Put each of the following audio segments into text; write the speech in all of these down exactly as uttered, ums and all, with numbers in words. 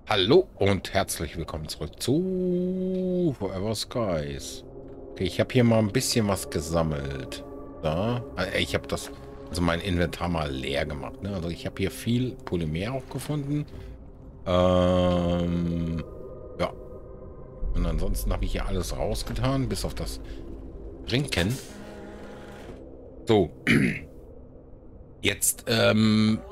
Hallo und herzlich willkommen zurück zu Forever Skies. Okay, ich habe hier mal ein bisschen was gesammelt. Da, äh, ich habe das, also mein Inventar mal leer gemacht. Ne? Also ich habe hier viel Polymer auch gefunden. Ähm, ja. Und ansonsten habe ich hier alles rausgetan, bis auf das Trinken. So, jetzt, ähm,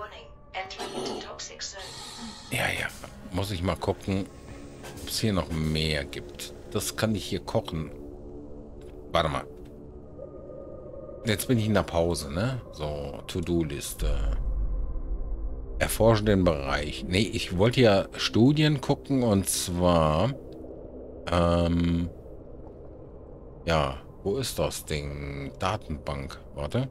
ja, ja, muss ich mal gucken, ob es hier noch mehr gibt. Das kann ich hier kochen. Warte mal. Jetzt bin ich in der Pause, ne? So, To-Do-Liste. Erforschen den Bereich. Nee, ich wollte ja Studien gucken und zwar, ähm, ja, wo ist das Ding? Datenbank. Warte.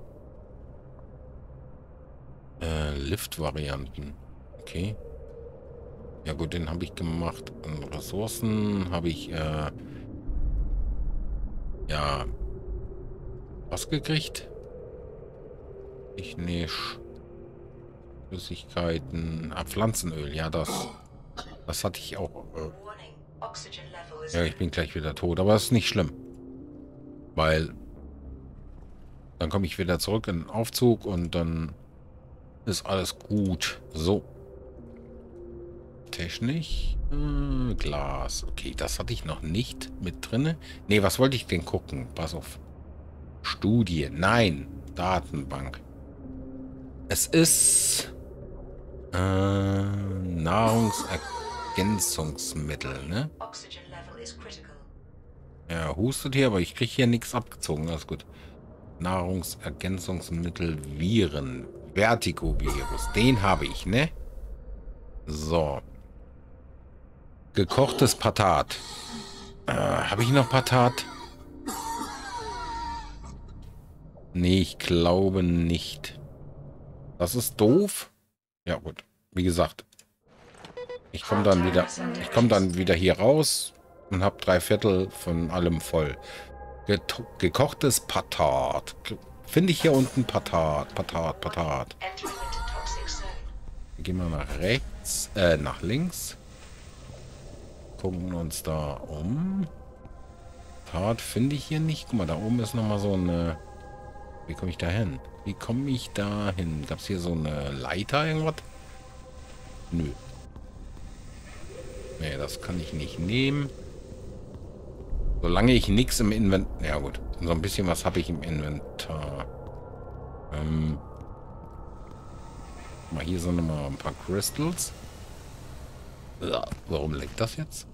Äh, Lift-Varianten. Okay. Ja gut, den habe ich gemacht. Und Ressourcen habe ich, äh, ja, was gekriegt? Ich nicht. Flüssigkeiten. Ah, Pflanzenöl, ja, das. Das hatte ich auch. Äh, ja, ich bin gleich wieder tot, aber das ist nicht schlimm. Weil dann komme ich wieder zurück in den Aufzug und dann ist alles gut. So. Technisch. Äh, Glas. Okay, das hatte ich noch nicht mit drinne. Nee, was wollte ich denn gucken? Pass auf. Studie. Nein. Datenbank. Es ist äh, Nahrungsergänzungsmittel, ne? Ja, hustet hier, aber ich kriege hier nichts abgezogen. Alles gut. Nahrungsergänzungsmittel, Viren. Vertigo-Virus. Den habe ich, ne? So. Gekochtes Patat. Äh, habe ich noch Patat? Nee, ich glaube nicht. Das ist doof. Ja, gut. Wie gesagt, ich komme dann wieder, ich komme dann wieder hier raus und habe drei Viertel von allem voll. Ge gekochtes Patat. Finde ich hier unten Patat, Patat, Patat. Gehen wir nach rechts, äh, nach links. Gucken uns da um. Patat finde ich hier nicht. Guck mal, da oben ist nochmal so eine... Wie komme ich da hin? Wie komme ich da hin? Gab es hier so eine Leiter, irgendwas? Nö. Nee, das kann ich nicht nehmen. Solange ich nichts im Inventar... Ja gut, so ein bisschen was habe ich im Inventar. Ähm... Mal hier sind nochmal ein paar Crystals. Ja, warum leckt das jetzt?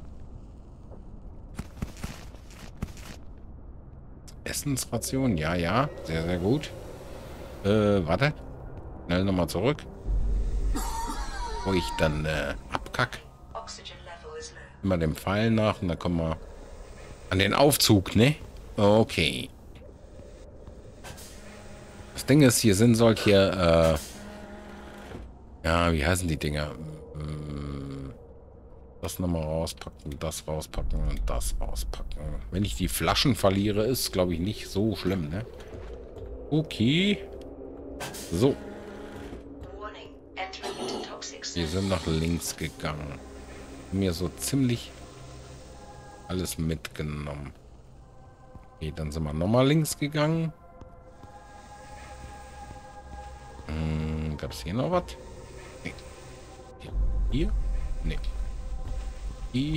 Essensration, ja, ja. Sehr, sehr gut. Äh, warte. Schnell nochmal zurück. Wo ich dann äh, abkack. Immer dem Pfeil nach und dann kommen wir an den Aufzug, ne? Okay. Das Ding ist, hier sind solche, äh, ja, wie heißen die Dinger? Das nochmal rauspacken, das rauspacken und das rauspacken. Wenn ich die Flaschen verliere, ist, glaube ich, nicht so schlimm, ne? Okay. So. Wir sind nach links gegangen. Mir so ziemlich alles mitgenommen. Okay, dann sind wir nochmal links gegangen. Hm, gab es hier noch was? Nee. Hier? Nee. Hier.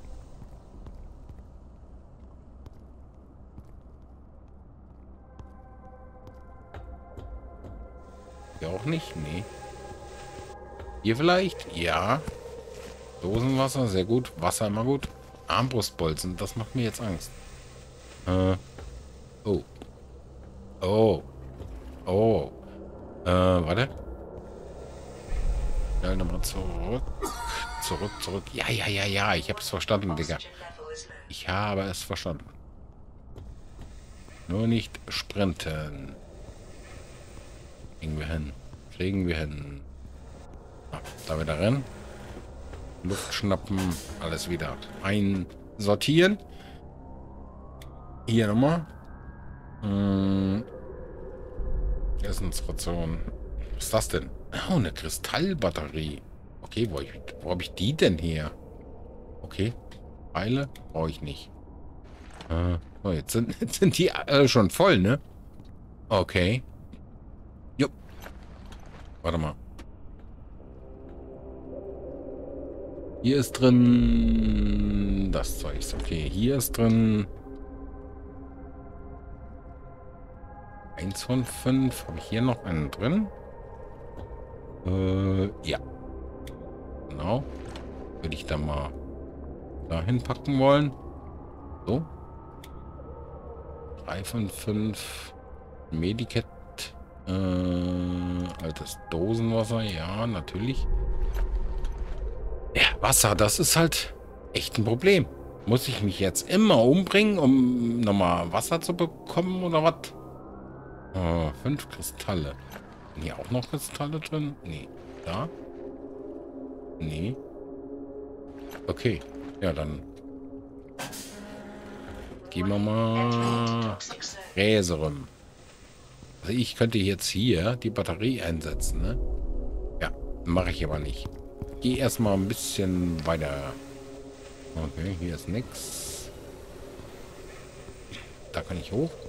Hier auch nicht? Nee. Hier vielleicht? Ja. Dosenwasser, sehr gut. Wasser immer gut. Armbrustbolzen, das macht mir jetzt Angst. Äh. Oh. Oh. Oh. Äh, warte. Schnell nochmal zurück. Zurück, zurück. Ja, ja, ja, ja. Ich habe es verstanden, Digga. Ich habe es verstanden. Nur nicht sprinten. Kriegen wir hin. Kriegen wir hin. Ah, da wieder rennen. Luft schnappen. Alles wieder einsortieren. Hier nochmal. Hm. Essensration. Was ist das denn? Oh, eine Kristallbatterie. Okay, wo, ich, wo habe ich die denn her? Okay. Pfeile brauche ich nicht. Äh, so, jetzt sind, jetzt sind die alle schon voll, ne? Okay. Jupp. Warte mal. Hier ist drin das Zeugs. Okay, hier ist drin eins von fünf. Habe ich hier noch einen drin? Äh, ja. Genau. Würde ich da mal dahin packen wollen. So. drei von fünf. Medikit. Äh, altes Dosenwasser. Ja, natürlich. Ja, Wasser, das ist halt echt ein Problem. Muss ich mich jetzt immer umbringen, um nochmal Wasser zu bekommen oder was? Oh, fünf Kristalle. Sind hier auch noch Kristalle drin? Nee. Da? Nee. Okay. Ja, dann gehen wir mal Gräserem. Also ich könnte jetzt hier die Batterie einsetzen, ne? Ja, mache ich aber nicht. Gehe erstmal ein bisschen weiter. Okay, hier ist nix. Da kann ich hoch.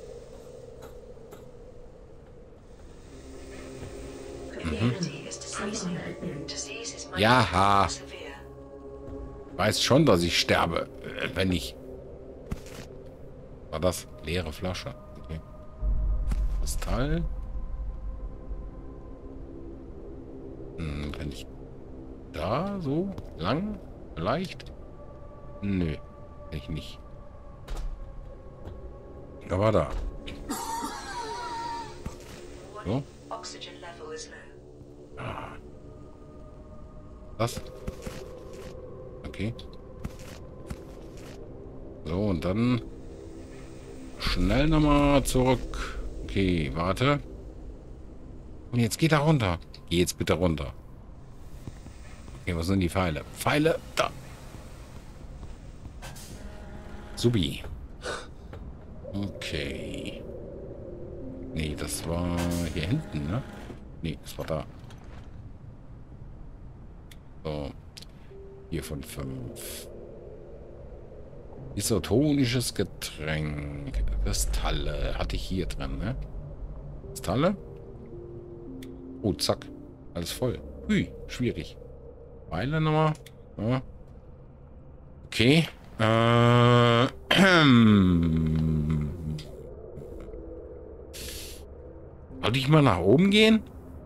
Mhm. Ja, weiß schon, dass ich sterbe, wenn ich... War das? Leere Flasche. Okay. Kristall. Hm, kann ich da so lang? Vielleicht? Nö, kann ich nicht. Aber da. So. Ah. Das? Okay. So, und dann schnell nochmal zurück. Okay, warte. Und jetzt geht er runter. Geh jetzt bitte runter. Okay, was sind die Pfeile? Pfeile, da. Subi. Okay. Nee, das war hier hinten, ne? Nee, das war da. So. Vier von fünf. Isotonisches Getränk. Kristalle. Hatte ich hier drin, ne? Kristalle? Oh, zack. Alles voll. Hui, schwierig. Weile nochmal. Ja. Okay. Äh. Sollte ich mal nach oben gehen?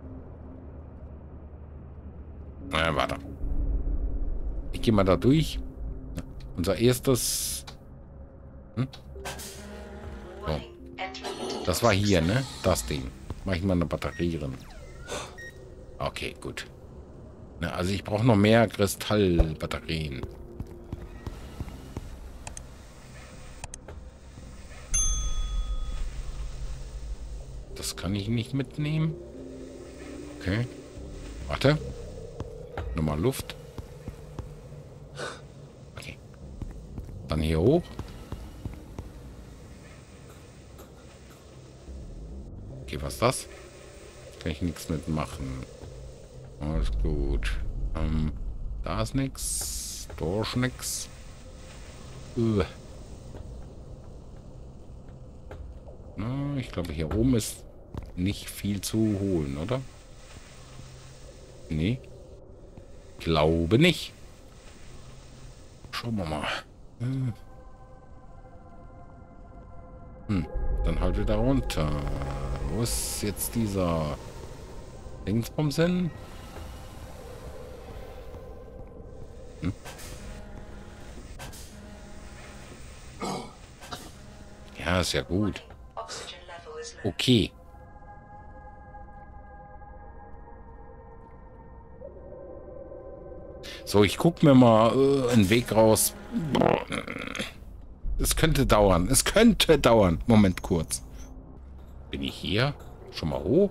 Na, warte. Ich gehe mal da durch. Unser erstes... Hm? So. Das war hier, ne? Das Ding. Mach ich mal eine Batterie drin. Okay, gut. Na, also ich brauche noch mehr Kristallbatterien. Das kann ich nicht mitnehmen. Okay. Warte. Nochmal Luft. Okay. Dann hier hoch. Okay, was ist das? Kann ich nichts mitmachen. Alles gut. Ähm, da ist nichts. Da ist nichts. Uh. Na, ich glaube, hier oben ist nicht viel zu holen, oder? Nee. Glaube nicht. Schauen wir mal. Hm. Hm. Dann halt wieder runter. Wo ist jetzt dieser Dingsbums hin? Hm. Ja, ist ja gut. Okay. So, ich gucke mir mal äh, einen Weg raus. Es könnte dauern. Es könnte dauern. Moment kurz. Bin ich hier? Schon mal hoch?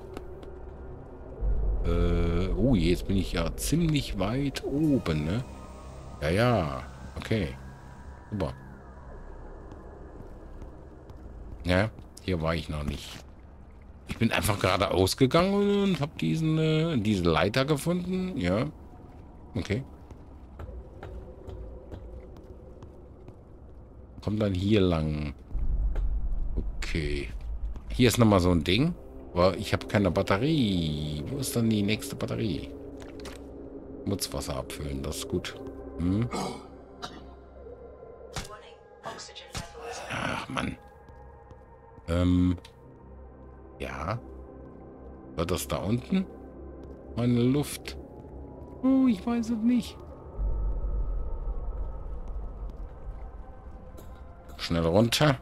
Äh, oh, jetzt bin ich ja ziemlich weit oben, ne? Ja, ja. Okay. Super. Ja, hier war ich noch nicht. Ich bin einfach gerade ausgegangen und habe diesen äh, diese Leiter gefunden. Ja. Okay. Kommt dann hier lang. Okay. Hier ist nochmal so ein Ding. Aber ich habe keine Batterie. Wo ist dann die nächste Batterie? Mutzwasser abfüllen, das ist gut. Hm? Ach, Mann. Ähm. Ja. War das da unten? Meine Luft. Oh, ich weiß es nicht. Schnell runter.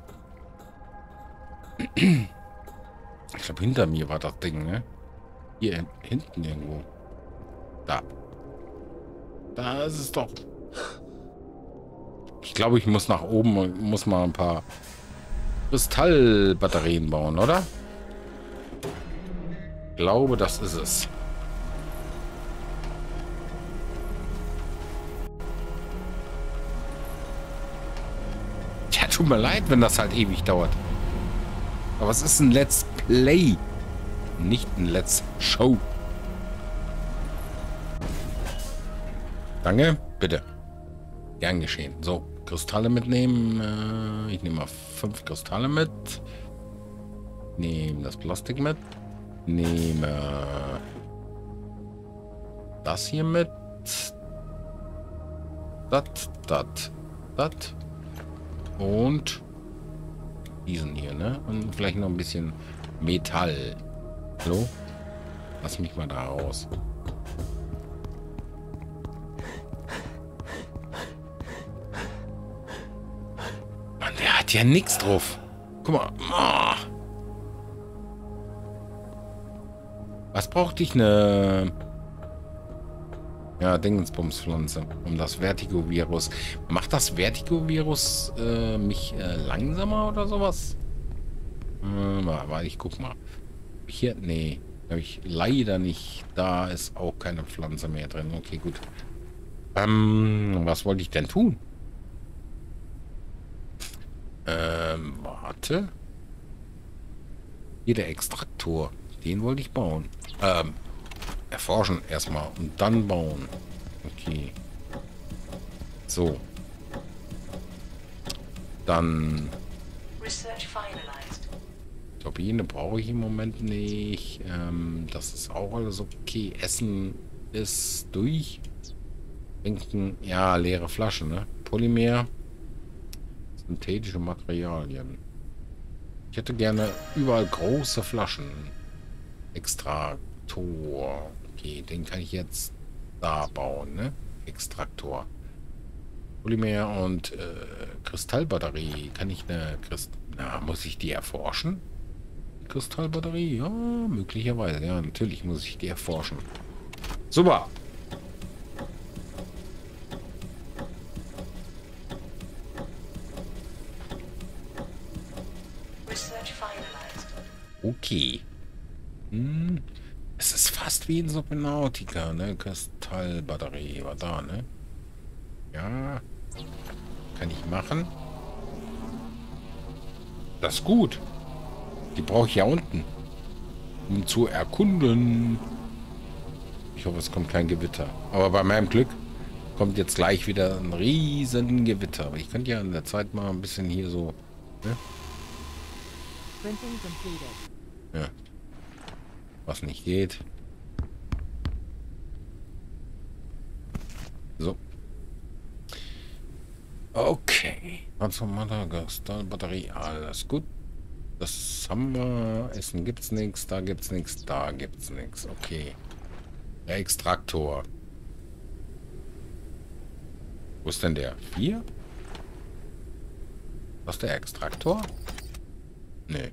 Ich glaube, hinter mir war das Ding, ne? Hier hin hinten irgendwo. Da. Da ist es doch. Ich glaube, ich muss nach oben und muss mal ein paar Kristallbatterien bauen, oder? Ich glaube, das ist es. Ja, tut mir leid, wenn das halt ewig dauert. Aber es ist ein Let's Play. Nicht ein Let's Show. Danke, bitte. Gern geschehen. So, Kristalle mitnehmen. Äh, ich nehme mal fünf Kristalle mit. Nehme das Plastik mit. Nehme das hier mit. Das, das, das. Und diesen hier, ne? Und vielleicht noch ein bisschen Metall. Hallo? Lass mich mal da raus. Mann, der hat ja nichts drauf. Guck mal. Oh. Was brauchte ich? Eine... Ja, Dingensbumspflanze. Um das Vertigo-Virus. Macht das Vertigo-Virus äh, mich äh, langsamer oder sowas? Äh, warte, ich guck mal. Hier, nee. Habe ich leider nicht. Da ist auch keine Pflanze mehr drin. Okay, gut. Ähm, was wollte ich denn tun? Ähm, warte. Hier der Extraktor. Den wollte ich bauen. Ähm, erforschen erstmal und dann bauen. Okay. So. Dann... Turbine brauche ich im Moment nicht. Ähm, das ist auch alles okay. Essen ist durch. Trinken, ja, leere Flasche, ne? Polymer. Synthetische Materialien. Ich hätte gerne überall große Flaschen. Extraktor. Okay, den kann ich jetzt da bauen, ne? Extraktor. Polymer und äh, Kristallbatterie. Kann ich eine Christ... Na, muss ich die erforschen? Kristallbatterie? Ja, möglicherweise. Ja, natürlich muss ich die erforschen. Super. Okay. Hm. Es ist fast wie in Subnautica, ne? Kristallbatterie war da, ne? Ja. Kann ich machen. Das ist gut. Die brauche ich ja unten. Um zu erkunden. Ich hoffe, es kommt kein Gewitter. Aber bei meinem Glück kommt jetzt gleich wieder ein riesen Gewitter. Aber ich könnte ja in der Zeit mal ein bisschen hier so... Ne? Ja. Was nicht geht. So. Okay. Also Batterie, alles gut. Das haben wir. Essen gibt's nichts, da gibt's nichts, da gibt's nichts. Okay. Der Extraktor. Wo ist denn der? Vier? Was ist der Extraktor? Nee.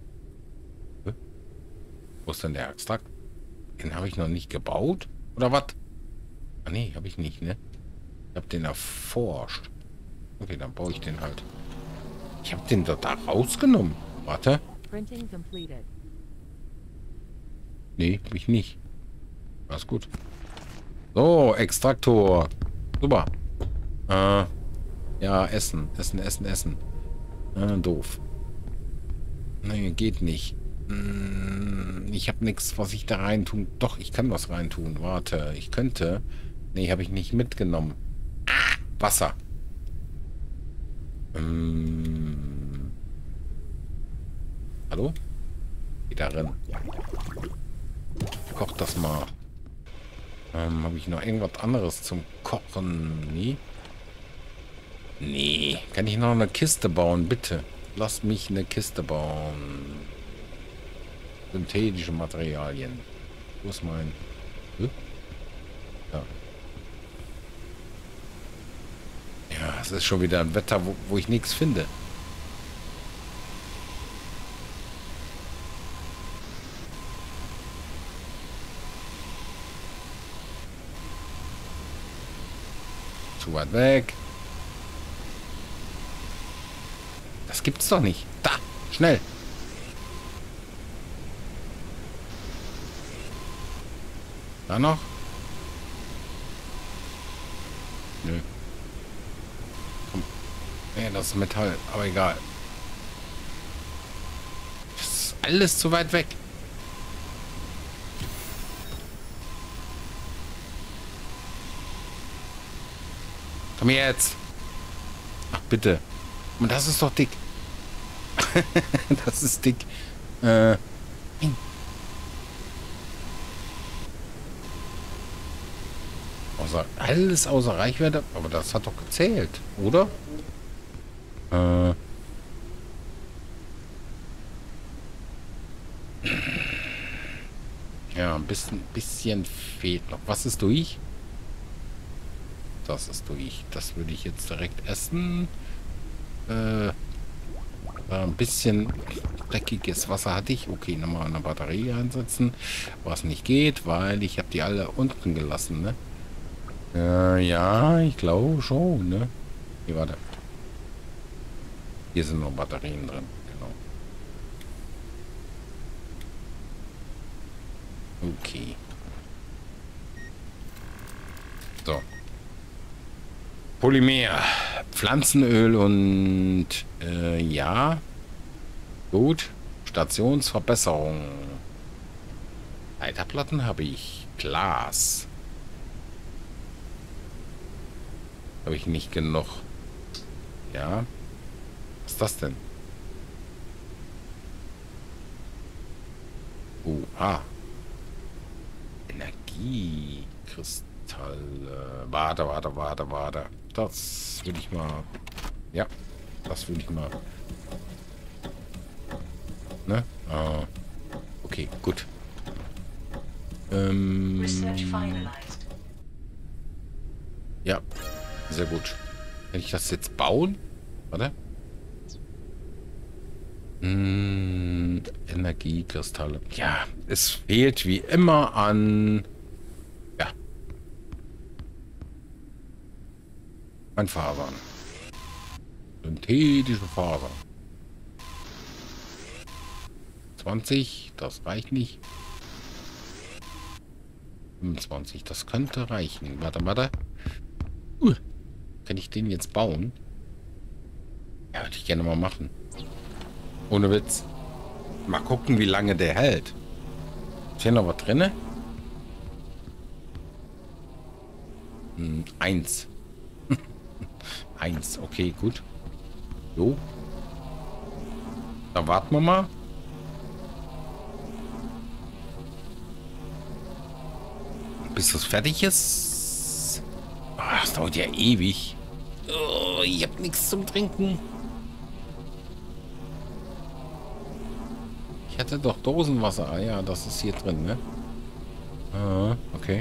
Wo ist denn der Extrakt? Den habe ich noch nicht gebaut? Oder was? Ah, nee, habe ich nicht, ne? Ich habe den erforscht. Okay, dann baue ich den halt. Ich habe den dort da rausgenommen. Warte. Nee, habe ich nicht. Alles gut. So, Extraktor. Super. Äh, ja, Essen. Essen, Essen, Essen. Äh, doof. Nee, geht nicht. Ich habe nichts, was ich da rein tun. Doch, ich kann was rein tun. Warte, ich könnte Nee, habe ich nicht mitgenommen. Wasser. Ähm, hallo? Geh darin. Koch das mal. Ähm, habe ich noch irgendwas anderes zum Kochen? Nee. Nee. Kann ich noch eine Kiste bauen, bitte? Lass mich eine Kiste bauen. Synthetische Materialien. Wo ist mein... Hä? Ja. Ja, es ist schon wieder ein Wetter, wo, wo ich nichts finde. Zu weit weg. Das gibt's doch nicht. Da, schnell. Da noch? Nö. Komm. Nee, das ist Metall, aber egal. Das ist alles zu weit weg. Komm jetzt. Ach, bitte. Und das ist doch dick. Das ist dick. Äh. Außer, alles außer Reichweite. Aber das hat doch gezählt, oder? Äh. Ja, ein bisschen, bisschen fehlt noch. Was ist durch? Das ist durch. Das würde ich jetzt direkt essen. Äh, ein bisschen dreckiges Wasser hatte ich. Okay, nochmal eine Batterie einsetzen. Was nicht geht, weil ich habe die alle unten gelassen, ne? Äh, ja, ich glaube schon, ne? Hier, warte. Hier sind noch Batterien drin. Genau. Okay. So. Polymer. Pflanzenöl und äh, ja. Gut. Stationsverbesserung. Leiterplatten habe ich. Glas. Habe ich nicht genug. Ja. Was ist das denn? Oh, ah. Energiekristalle. Warte, warte, warte, warte. Das will ich mal. Ja, das will ich mal. Ne? Ah. Okay, gut. Ähm, ja, sehr gut. Kann ich das jetzt bauen? Warte. Hm, Energiekristalle. Ja, es fehlt wie immer an... Ja. An Fasern. Synthetische Fasern. zwanzig, das reicht nicht. fünfundzwanzig, das könnte reichen. Warte, warte. Uh, kann ich den jetzt bauen? Ja, würde ich gerne mal machen. Ohne Witz. Mal gucken, wie lange der hält. Ist hier noch was drin? Hm, eins. Eins, okay, gut. So. Dann warten wir mal. Bis das fertig ist. Oh, das dauert ja ewig. Oh, ich habe nichts zum Trinken. Ich hatte doch Dosenwasser. Ah ja, das ist hier drin, ne? Ah, okay.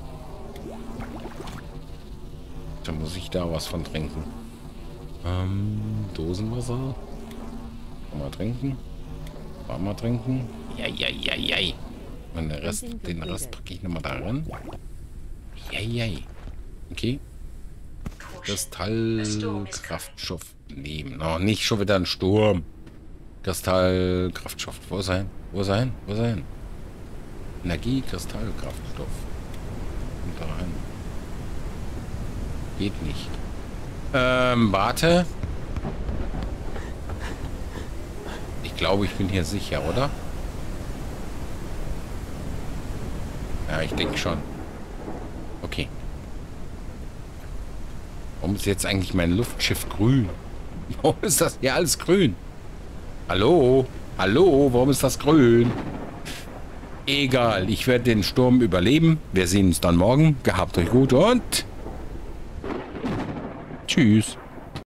Dann muss ich da was von trinken. Ähm, Dosenwasser. Mal trinken. Mal trinken. Ja, ja, ja, ja. Und den Rest, den Rest packe ich nochmal da rein. Ja, ja. Okay. Kristallkraftstoff nehmen. Noch nicht schon wieder ein Sturm. Kristallkraftstoff. Wo ist er hin? Wo ist er hin? Wo ist er hin? Energie, Kristallkraftstoff. Und da rein. Geht nicht. Ähm, warte. Ich glaube, ich bin hier sicher, oder? Ja, ich denke schon. Okay. Warum ist jetzt eigentlich mein Luftschiff grün? Warum ist das hier alles grün? Hallo? Hallo? Warum ist das grün? Egal, ich werde den Sturm überleben. Wir sehen uns dann morgen. Gehabt euch gut und tschüss.